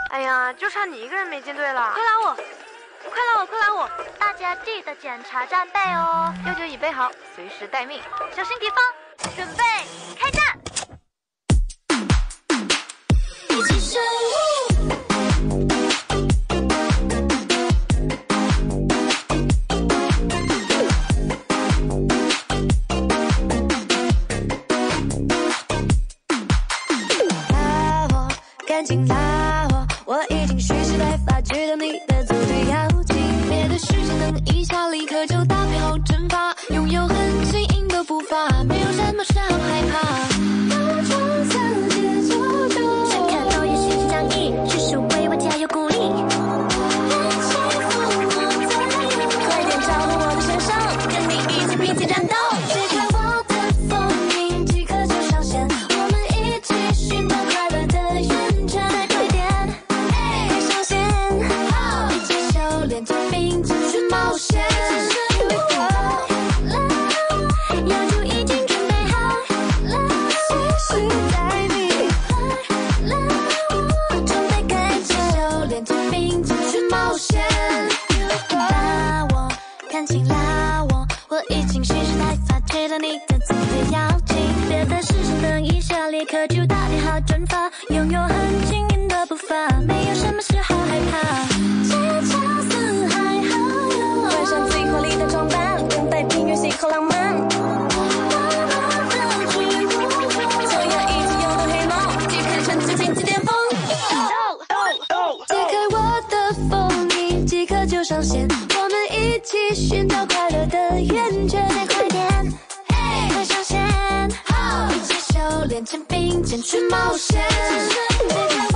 哎呀，就差你一个人没进队了， 快拉我！快拉我！快拉我！大家记得检查战备哦。 悠久已备好，随时待命， 小心敌方，准备开战！一起生物。 拉我，赶紧拉我！我已经蓄势待发，知道你的组队要紧。别的事情能一下立刻就搭配好阵法，拥有很轻盈的步伐，没有什么是好害怕。假装自己做主，想看到也心情洋溢，举手为我加油鼓励。快点找回我的身上，跟你一起并肩战斗。解开我的封印，即刻就上线，我们一起寻找快乐的源泉。快点，快上线，一起修炼着并肩去冒险。要就已经准备好，随时待命。准备开战，修炼着并肩去冒险。拉我，赶紧拉我！我已经蓄势待发，觉得你的组队要紧。别的事情等一下，立刻就搭配好阵法，拥有很轻盈的步伐，没有什么是好害怕。街角四海好友，换上最华丽的装扮，等待平原邂逅浪漫。想要一起勇夺黑梦，即刻趁着经济巅峰。解开我的封印，即刻就上线，我们一起寻找快乐的源泉。快点，快上线，一起修炼着并肩去冒险。解开